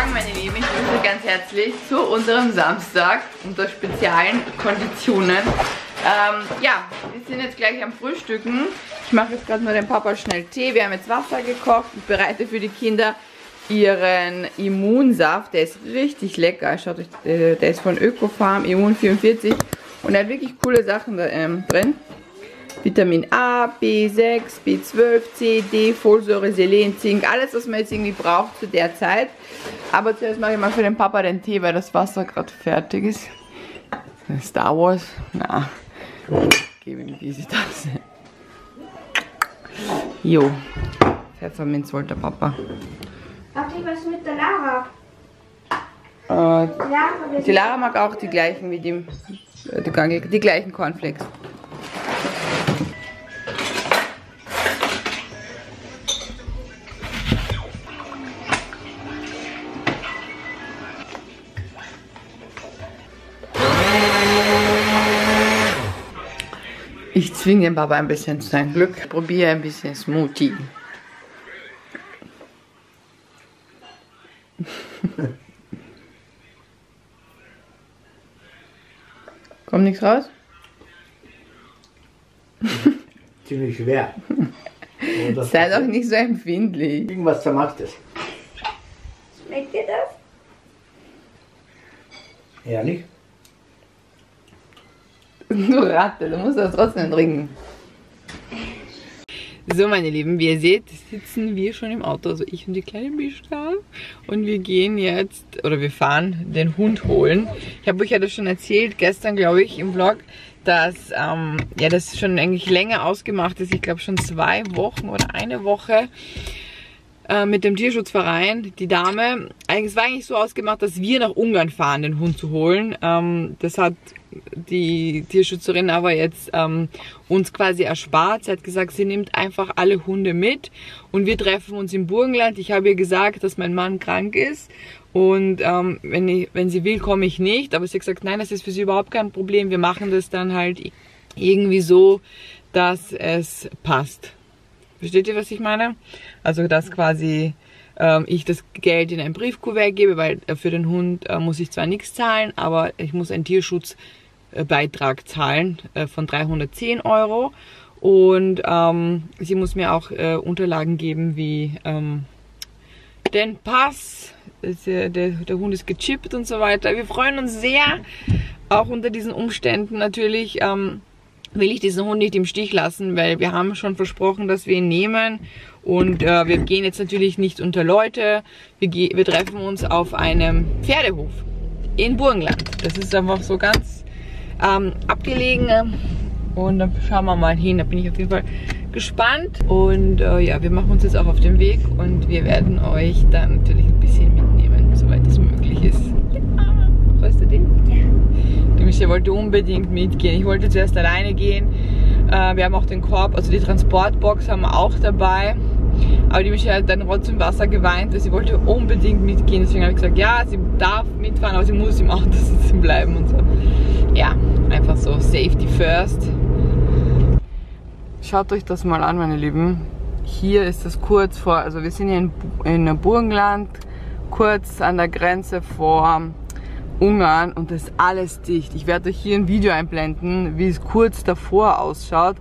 Morgen, meine Lieben, ich grüße ganz herzlich zu unserem Samstag unter speziellen Konditionen. Ja, wir sind jetzt gleich am Frühstücken. Ich mache jetzt gerade nur dem Papa schnell Tee. Wir haben jetzt Wasser gekocht und bereite für die Kinder ihren Immunsaft. Der ist richtig lecker. Schaut euch, der ist von Ökofarm, Immun 44 und er hat wirklich coole Sachen da, drin. Vitamin A, B6, B12, C, D, Folsäure, Selen, Zink, alles was man jetzt irgendwie braucht zu der Zeit. Aber zuerst mache ich mal für den Papa den Tee, weil das Wasser gerade fertig ist. Star Wars? Na, gebe ihm diese Tasse. Jo, Pfefferminz wollte der Papa. Habt ihr was mit der Lara? Die Lara mag auch die gleichen wie die gleichen Cornflakes. Ich zwinge den Papa ein bisschen zu seinem Glück. Probiere ein bisschen Smoothie. Kommt nichts raus? Ziemlich schwer. Sei doch nicht so empfindlich. Irgendwas zermacht es. Schmeckt dir das? Ehrlich? Du Ratte, du musst das trotzdem trinken. So, meine Lieben, wie ihr seht, sitzen wir schon im Auto, also ich und die kleine Mischka. Und wir gehen jetzt, oder wir fahren den Hund holen. Ich habe euch ja das schon erzählt, gestern glaube ich im Vlog, dass ja, das schon eigentlich länger ausgemacht ist. Ich glaube schon 2 Wochen oder 1 Woche mit dem Tierschutzverein. Die Dame, es war eigentlich so ausgemacht, dass wir nach Ungarn fahren, den Hund zu holen. Das hat die Tierschützerin aber jetzt uns quasi erspart. Sie hat gesagt, sie nimmt einfach alle Hunde mit und wir treffen uns im Burgenland. Ich habe ihr gesagt, dass mein Mann krank ist und wenn sie will, komme ich nicht. Aber sie hat gesagt, nein, das ist für sie überhaupt kein Problem. Wir machen das dann halt irgendwie so, dass es passt. Versteht ihr, was ich meine? Also, dass quasi ich das Geld in ein Briefkuvert gebe, weil für den Hund muss ich zwar nichts zahlen, aber ich muss einen Tierschutzbeitrag zahlen von 310 € und sie muss mir auch Unterlagen geben wie den Pass, der Hund ist gechippt und so weiter. Wir freuen uns sehr, auch unter diesen Umständen natürlich. Will ich diesen Hund nicht im Stich lassen, weil wir haben schon versprochen, dass wir ihn nehmen und wir gehen jetzt natürlich nicht unter Leute. Wir treffen uns auf einem Pferdehof in Burgenland. Das ist einfach so ganz abgelegen und dann schauen wir mal hin. Da bin ich auf jeden Fall gespannt und ja, wir machen uns jetzt auch auf den Weg und wir werden euch dann natürlich ein bisschen mitnehmen, soweit es möglich ist. Ja, freust du dich? Ja. Die Michi wollte unbedingt mitgehen. Ich wollte zuerst alleine gehen. Wir haben auch den Korb, also die Transportbox haben wir auch dabei. Aber die Michi hat dann Rotz im Wasser geweint, weil sie wollte unbedingt mitgehen. Deswegen habe ich gesagt, ja, sie darf mitfahren, aber sie muss im Auto sitzen bleiben und so. Ja, einfach so Safety first. Schaut euch das mal an, meine Lieben. Hier ist es kurz vor, also wir sind hier in Burgenland, kurz an der Grenze vor Ungarn und das ist alles dicht. Ich werde euch hier ein Video einblenden, wie es kurz davor ausschaut.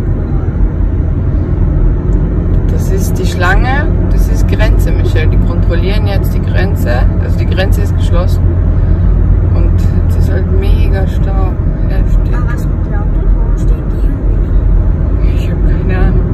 Das ist die Schlange, das ist Grenze, Michelle. Die kontrollieren jetzt die Grenze, also die Grenze ist geschlossen und es ist halt mega Stau. Heftig. Aber was mit Autos? Wo stehen die? Ich habe keine Ahnung.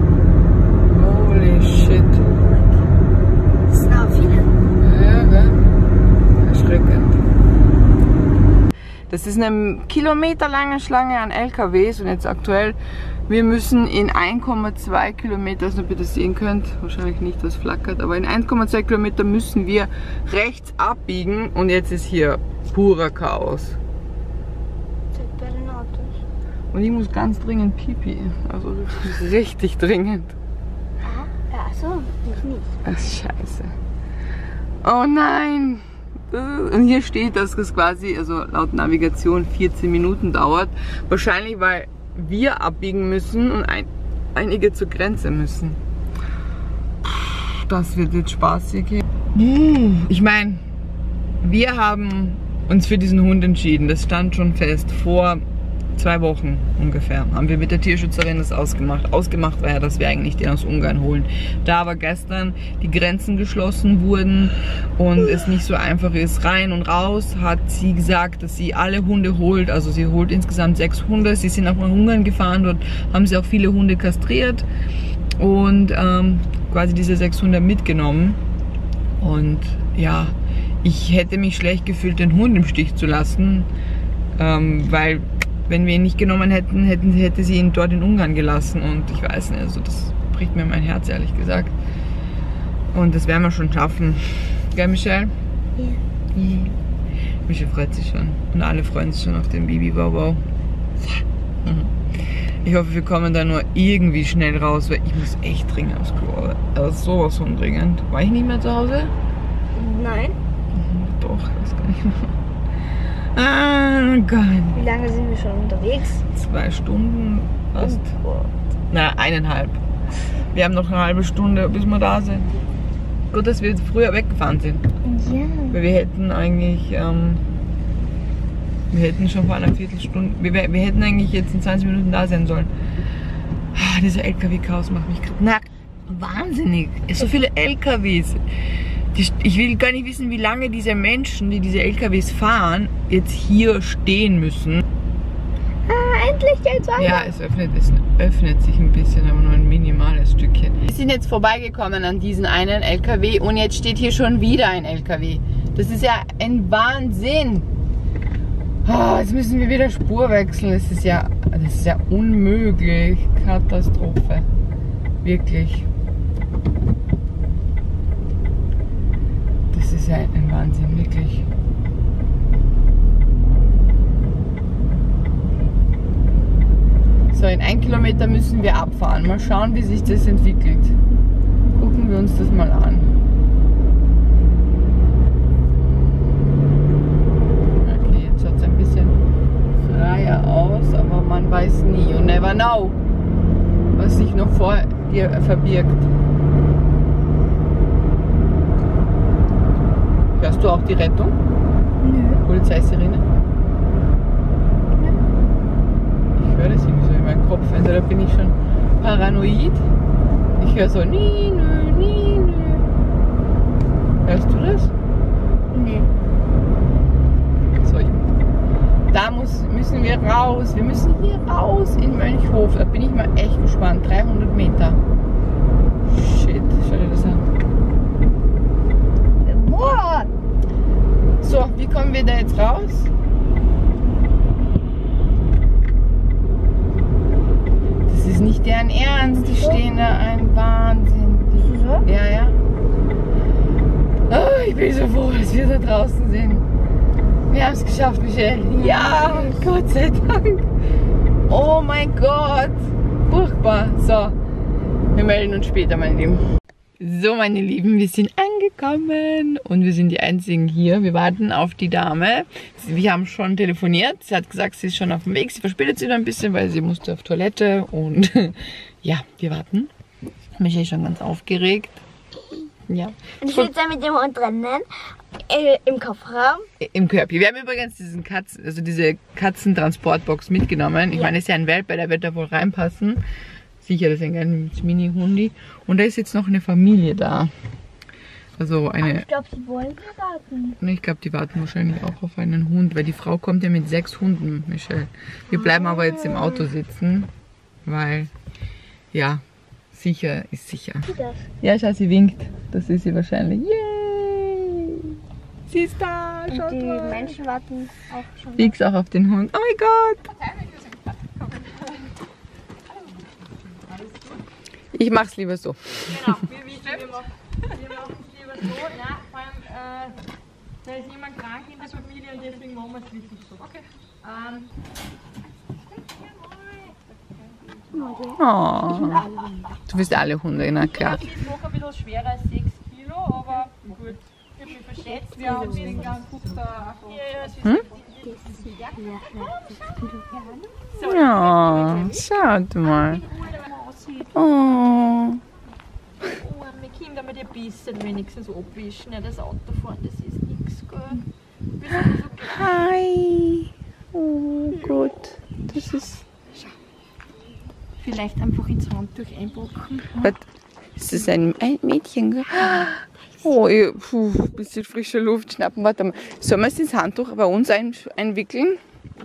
Holy shit. Das sind auch viele. Ja, gell? Erschreckend. Das ist eine kilometerlange Schlange an LKWs und jetzt aktuell, wir müssen in 1,2 Kilometer, also ob ihr das sehen könnt, wahrscheinlich nicht, das flackert, aber in 1,2 Kilometer müssen wir rechts abbiegen und jetzt ist hier purer Chaos. Bei den Autos. Und ich muss ganz dringend pipi, also richtig dringend. Aha. Ja, so, ich nicht. Ach, scheiße. Oh nein! Und hier steht, dass es quasi, also laut Navigation 14 Minuten dauert. Wahrscheinlich, weil wir abbiegen müssen und einige zur Grenze müssen. Das wird jetzt spaßig hier. Ich meine, Wir haben uns für diesen Hund entschieden. Das stand schon fest. Vor 2 Wochen ungefähr haben wir mit der Tierschützerin das ausgemacht. Ausgemacht war ja, dass wir eigentlich den aus Ungarn holen. Da aber gestern die Grenzen geschlossen wurden und es nicht so einfach ist, rein und raus, hat sie gesagt, dass sie alle Hunde holt. Also sie holt insgesamt 6 Hunde. Sie sind auch nach Ungarn gefahren. Dort haben sie auch viele Hunde kastriert und quasi diese 6 Hunde mitgenommen. Und ja, ich hätte mich schlecht gefühlt, den Hund im Stich zu lassen, weil wenn wir ihn nicht genommen hätten, hätte sie ihn dort in Ungarn gelassen. Und ich weiß nicht, also das bricht mir mein Herz, ehrlich gesagt. Und das werden wir schon schaffen. Gell, Michelle? Ja. Mhm. Michelle freut sich schon. Und alle freuen sich schon auf den Bibi-Bau-Bau. Mhm. Ich hoffe, wir kommen da nur irgendwie schnell raus, weil ich muss echt dringend aufs Klo. Also sowas von dringend. War ich nicht mehr zu Hause? Nein. Doch, das kann ich noch. Ah Gott. Wie lange sind wir schon unterwegs? 2 Stunden fast. Na, 1,5. Wir haben noch eine halbe Stunde, bis wir da sind. Gut, dass wir früher weggefahren sind. Ja. Weil wir hätten eigentlich, wir hätten schon vor einer Viertelstunde, wir hätten eigentlich jetzt in 20 Minuten da sein sollen. Ah, dieser LKW-Chaos macht mich gerade wahnsinnig. So viele LKWs. Ich will gar nicht wissen, wie lange diese Menschen, die diese LKWs fahren, jetzt hier stehen müssen. Ah, endlich geht's weiter. Ja, es öffnet sich ein bisschen, aber nur ein minimales Stückchen. Wir sind jetzt vorbeigekommen an diesen einen LKW und jetzt steht hier schon wieder ein LKW. Das ist ja ein Wahnsinn. Oh, jetzt müssen wir wieder Spur wechseln. Das ist ja unmöglich. Katastrophe. Wirklich. Das ist ja ein Wahnsinn, wirklich. So, in 1 Kilometer müssen wir abfahren. Mal schauen, wie sich das entwickelt. Gucken wir uns das mal an. Okay, jetzt schaut es ein bisschen freier aus, aber man weiß nie. You never know, was sich noch vor dir verbirgt. Hörst du auch die Rettung? Nö. Polizeisirene? Ich höre das irgendwie so in meinem Kopf. Also da bin ich schon paranoid. Ich höre so nie, nö, nie, nö. Hörst du das? Nee. So, da müssen wir raus. Wir müssen hier raus in Mönchhof. Da bin ich mal echt gespannt. 300 Meter. Shit, schau dir das an. Boah! So, wie kommen wir da jetzt raus? Das ist nicht deren Ernst, die stehen da ein Wahnsinn. Ja, ja. Oh, ich bin so froh, dass wir da draußen sind. Wir haben es geschafft, Michelle. Ja, Gott sei Dank. Oh mein Gott. Furchtbar. So, wir melden uns später, meine Lieben. So, meine Lieben, wir sind angekommen und wir sind die Einzigen hier. Wir warten auf die Dame. Wir haben schon telefoniert. Sie hat gesagt, sie ist schon auf dem Weg. Sie verspätet sich noch ein bisschen, weil sie musste auf Toilette. Und ja, wir warten. Michael ist schon ganz aufgeregt. Ja. Und ich sitze mit dem Hund drinnen, im Kofferraum. Im Körbchen. Wir haben übrigens diese Katzentransportbox mitgenommen. Ich meine, es ist ja ein Welpe, der wird da wohl reinpassen. Sicher, das ist ein kleines Mini-Hundi. Und da ist jetzt noch eine Familie da. Also eine. Ich glaube, sie wollen hier warten. Ich glaube, die warten wahrscheinlich auch auf einen Hund, weil die Frau kommt ja mit 6 Hunden, Michelle. Wir bleiben aber jetzt im Auto sitzen, weil, ja, sicher ist sicher. Ja, schau, sie winkt. Das ist sie wahrscheinlich. Yay! Sie ist da! Und Schaut die mal. Menschen warten auch schon. Fix auch auf den Hund. Oh mein Gott! Ich mach's lieber so. Genau, wir machen es lieber so. Nein, vor allem, da ist jemand krank in der Familie und deswegen machen wir es wirklich so. Okay. Oh. Du bist alle Hunde, na klar. Das ist noch ein bisschen schwerer als 6 Kilo, aber gut. Ich habe mich verschätzt. Wir haben den ganzen Guck da. Ja, schaut mal. Oh. Oh, arme Kinder mit ihr bisschen wenigstens abwischen. Ja, das Auto fahren, das ist nichts. Hi. Oh Gott, das ist... Vielleicht einfach ins Handtuch einpacken. Was? Ist das ein Mädchen? Oh, bisschen frische Luft schnappen. Warte mal. Sollen wir es ins Handtuch bei uns einwickeln?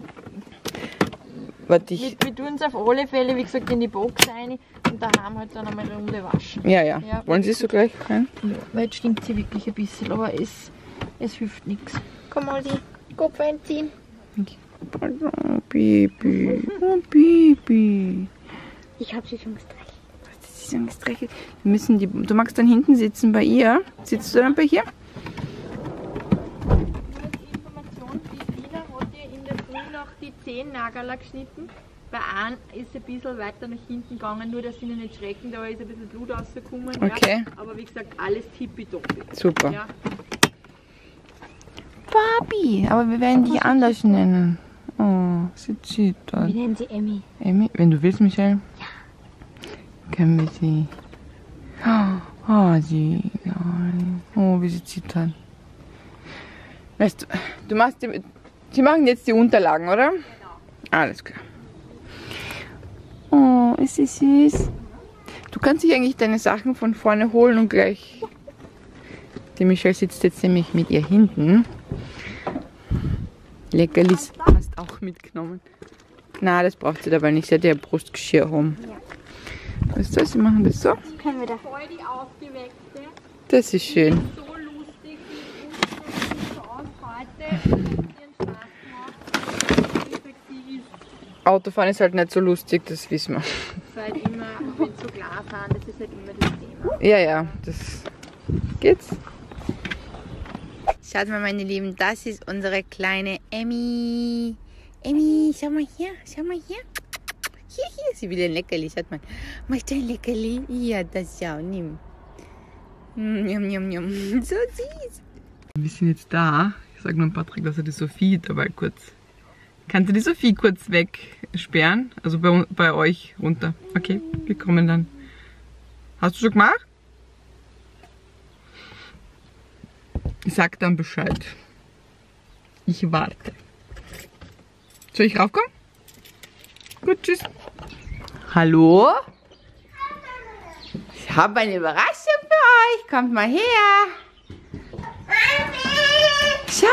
Warte, Wir tun es auf alle Fälle, wie gesagt, in die Box rein und daheim halt dann einmal eine Runde waschen. Ja. Ja. Wollen Sie es so gleich rein? Ja, weil jetzt stinkt sie wirklich ein bisschen, aber es hilft nichts. Komm mal die Kopf einziehen. Oh, Baby. Oh, Baby. Ich habe sie schon gestreichelt. Das ist ein gestreichelt. Du magst dann hinten sitzen bei ihr. Sitzt du dann bei ihr? Information, die Tina hat ihr in der Früh noch die Zehennagel geschnitten. Bei einem ist sie ein bisschen weiter nach hinten gegangen, nur dass sie nicht schrecken, da ist ein bisschen Blut rausgekommen. Okay. Ja. Aber wie gesagt, alles tippitoppi. Super. Ja. Papi, aber wir werden dich anders nennen. Oh, sieht süß aus. Wir nennen sie Emmy. Emmy, wenn du willst, Michelle. Ja. Können wir sie. Oh, sie. Oh, wie sie zittern. Weißt du, sie machen jetzt die Unterlagen, oder? Genau. Alles klar. Oh, ist sie süß. Du kannst dich eigentlich deine Sachen von vorne holen und gleich. Die Michelle sitzt jetzt nämlich mit ihr hinten. Leckerlis hast auch mitgenommen. Na, das braucht sie dabei nicht. Sie hat ja Brustgeschirr rum. Ja. Weißt du, sie machen das so. Können wir da. Voll die aufgeweckte. Das ist schön. So lustig, wie uns so aus heute. Ihren Spaß gemacht. Wie gesagt, sie ist Autofahren ist halt nicht so lustig, das wissen wir. halt immer, wenn so Glas haben, das ist halt immer das Thema. Ja, das geht's. Schaut mal, meine Lieben, das ist unsere kleine Emmy. Emmy, schau mal hier, schau mal hier. Hier, sie will ein Leckerli, schaut mal. Möchtest du ein Leckerli? Ja, das schau, nimm. So süß. Wir sind jetzt da. Ich sag nur Patrick, dass er die Sophie dabei kurz... Kannst du die Sophie kurz wegsperren? Also bei euch runter. Okay, wir kommen dann. Hast du schon gemacht? Ich sag dann Bescheid. Ich warte. Soll ich raufkommen? Gut, tschüss. Hallo? Ich habe eine Überraschung für euch. Kommt mal her. Schau.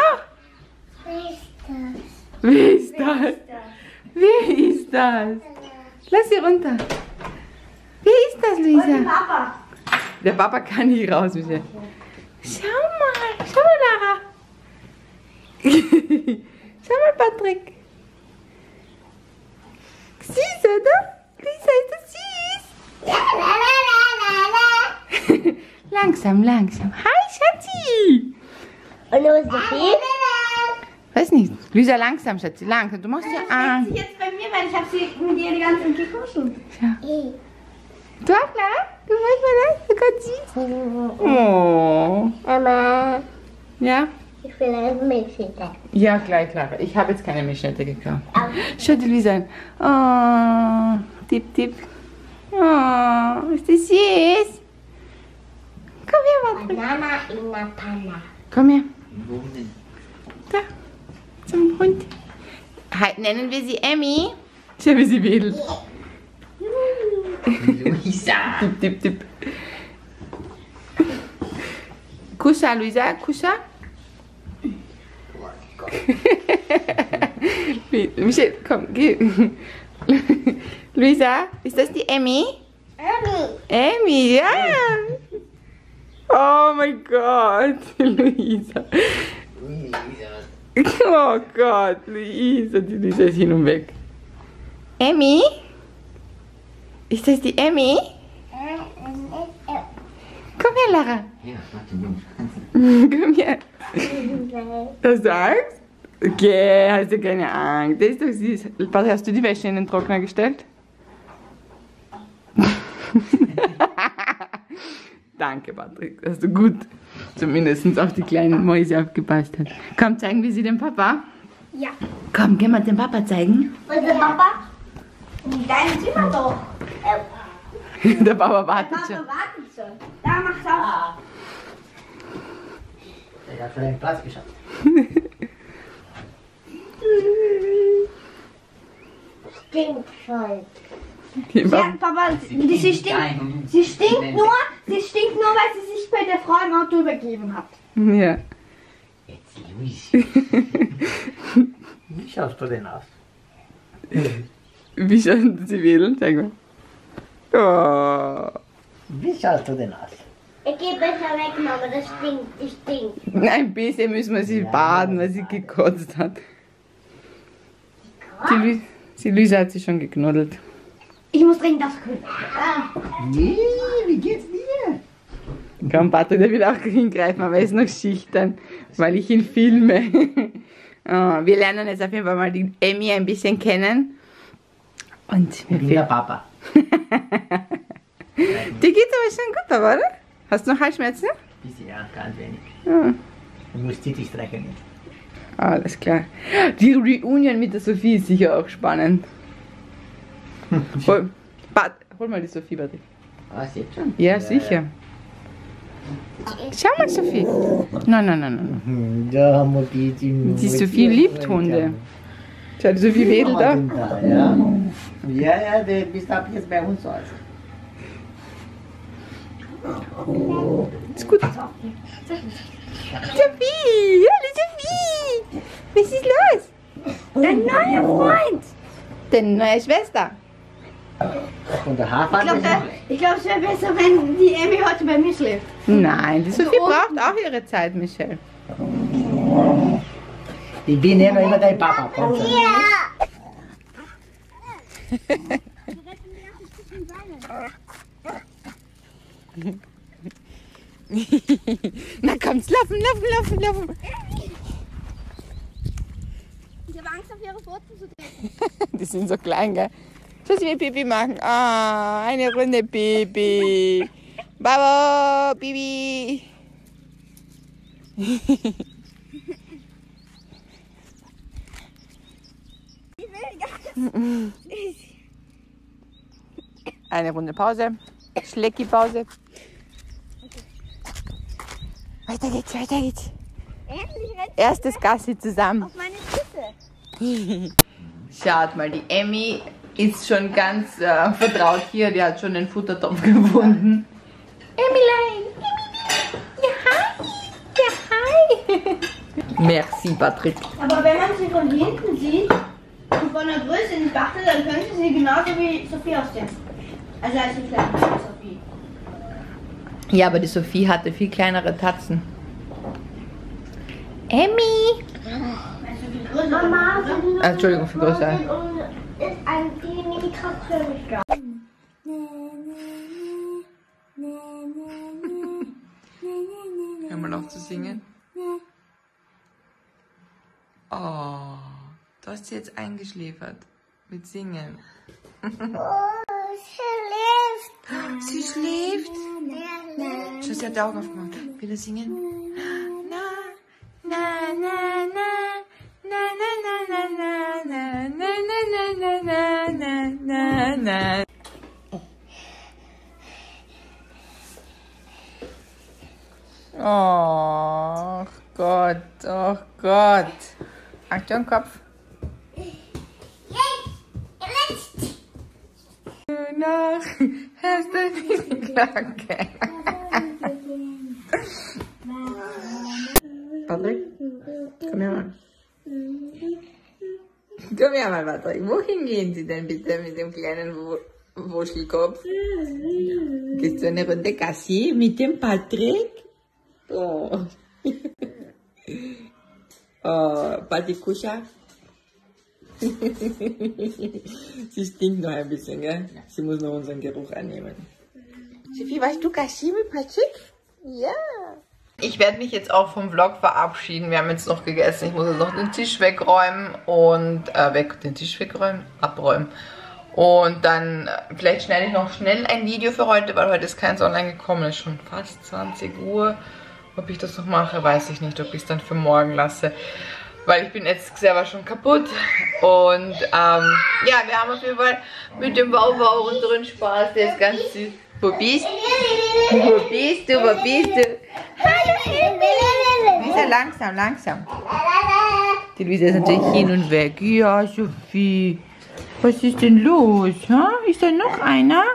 Wer ist das? Wer ist das? Lass sie runter. Wer ist das, Luisa? Papa. Der Papa kann nicht raus, Michelle. Schau mal, Lara. Schau mal, Patrick. Süß, oder? Luisa, ist das süß? Langsam. Hi, Schatzi. Und wo ist Sophie? Weiß nicht. Luisa, langsam, Schatzi, langsam. Du machst ja an. Sie jetzt bei mir, weil ich habe sie mit ihr die ganze Zeit gekuschelt. Du auch, Lara? Du weißt mal das? Du kannst süß. Oh. Mama, Ja? ich will eine Milchschnitte. Ja, gleich, Clara. Ich habe jetzt keine Milchschnitte gekauft. Schau die Luisa an. Oh, tipp. Oh, ist das süß? Komm her, Patrick. Mama in der Panna. Komm her. Da, zum Hund. Nennen wir sie Emmy. Schau, wie sie wedelt. Luisa. Tipp. Kuscha, Luisa, Kuscha. Michelle, komm, geh. Luisa, ist das die Emmy? Emmy, ja. Oh mein Gott, Luisa. Oh Gott, Luisa, die Luisa ist hin und weg. Emmy? Ist das die Emmy? Komm her, Lara. Ja, mach den Mund. Komm her. Hast du Angst? Okay, hast du keine Angst. Das ist doch süß. Patrick, hast du die Wäsche in den Trockner gestellt? Danke, Patrick. Hast du gut zumindest auf die kleinen Mäuse aufgepasst. Komm, zeigen wir sie dem Papa. Ja. Komm, gehen wir dem Papa zeigen. Und der Papa? In deinem Zimmer doch. Der Papa wartet Papa schon. wartet schon. Da macht's auf. Der hat schon einen Platz geschafft. Stinkt voll. Ja, Papa, sie stinkt nur, weil sie sich bei der Frau im Auto übergeben hat. Ja. Jetzt, Luis. Wie schaust du denn aus? Wie schauen Sie wählen? Sag mal. Oh. Wie schaust du denn aus? Ich gehe besser weg, Mama, das stinkt, die stinkt. Nein, bisher müssen wir sie baden, weil sie gekotzt hat. Die Luisa hat sich schon geknuddelt. Ich muss dringend das kühlen. Nee, wie geht's dir? Komm, Patrick, der will auch hingreifen, aber er ist noch schüchtern, weil ich ihn filme. Oh, wir lernen jetzt auf jeden Fall mal die Emmy ein bisschen kennen. Und Ich bin der Papa. dir geht's aber schon gut, aber, oder? Hast du noch Halsschmerzen? Bisschen, ja, ganz wenig. Ja. Du musst die streichen. Alles klar. Die Reunion mit der Sophie ist sicher auch spannend. Hol mal die Sophie, Patrick. Was, jetzt schon? Ja, sicher. Schau mal, Sophie. Nein. Da haben wir die Die Sophie liebt Hunde. Schau, die Sophie wedelt auch. Ja, du bist ab jetzt bei uns aus. Ist gut. Sophie! Hallo Sophie! Was ist los? Dein neuer Freund! Deine neue Schwester. Und der Haarfarbe ist Ich glaube, es wäre besser, wenn die Emmy heute bei mir schläft. Nein, die Sophie braucht auch ihre Zeit, Michelle. Ich bin ja noch immer dein Papa. Komm schon. Na kommt's, laufen. Ich habe Angst, auf ihre Pfoten zu treten. Die sind so klein, gell? Schau, sie will Pipi machen. Ah, eine Runde Pipi. Babo, Pipi. Eine Runde Pause. Schlecki-Pause. Weiter geht's. Endlich rennt Erstes Gassi zusammen. auf meine Füße. Schaut mal, die Emmy ist schon ganz vertraut hier. Die hat schon den Futtertopf gefunden. Emmylein! Ja, hi! Merci, Patrick. Aber wenn man sie von hinten sieht und von der Größe nicht beachtet, dann könnte sie genauso wie Sophie aussehen. Also als die kleine Sophie. Ja, aber die Sophie hatte viel kleinere Tatzen. Emmy! Meinst du viel größer? Mama, oder? Entschuldigung, für größer. ist ein Mini-Traktion gestorben. Hör mal auf zu singen. Oh, du hast sie jetzt eingeschläfert mit Singen. Sie schläft. Schau, sie hat die Augen aufgemacht. Will er singen? Na, na, na, na, na, na, na, na, na, na, na, na, na, na, na. Oh Gott, oh Gott. Achtung, Kopf. Noch hast du die Glocke. Patrick, komm her mal. Komm her mal, Patrick. Wohin gehen Sie denn bitte mit dem kleinen Wuschelkopf? Gehst du eine Runde Gassi mit dem Patrick? Oh. Oh, Patikuscha. Sie stinkt noch ein bisschen, gell? Sie muss noch unseren Geruch annehmen. Sophie, warst du Gassi mit Patrick? Ja. Ich werde mich jetzt auch vom Vlog verabschieden. Wir haben jetzt noch gegessen. Ich muss jetzt noch den Tisch wegräumen und abräumen. Und dann vielleicht schneide ich noch schnell ein Video für heute, weil heute ist keins online gekommen. Es ist schon fast 20 Uhr. Ob ich das noch mache, weiß ich nicht. Ob ich es dann für morgen lasse. Weil ich bin jetzt selber schon kaputt. Und ja, wir haben auf jeden Fall mit dem Wow unseren Spaß. Der ist ganz süß. Wo bist du? Wo bist du? Hallo Emmy! Wie ist Ja, langsam, langsam. Die Luisa ist natürlich hin und weg. Ja, Sophie. Was ist denn los? Ha? Ist da noch einer?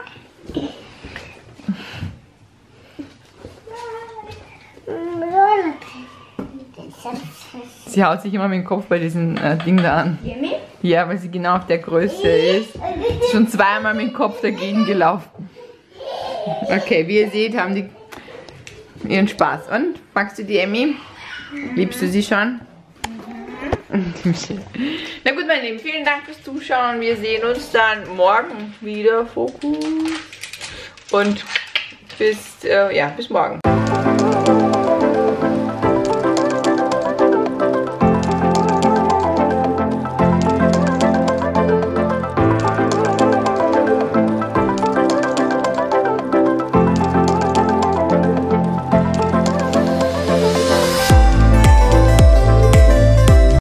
Sie haut sich immer mit dem Kopf bei diesem Ding da an. Ja, weil sie genau auf der Größe ist. Ist schon zweimal mit dem Kopf dagegen gelaufen. Okay, wie ihr seht, haben die ihren Spaß. Und, magst du die Emmy? Liebst du sie schon? Na gut, meine Lieben, vielen Dank fürs Zuschauen. Wir sehen uns dann morgen wieder. Fokus. Und bis morgen.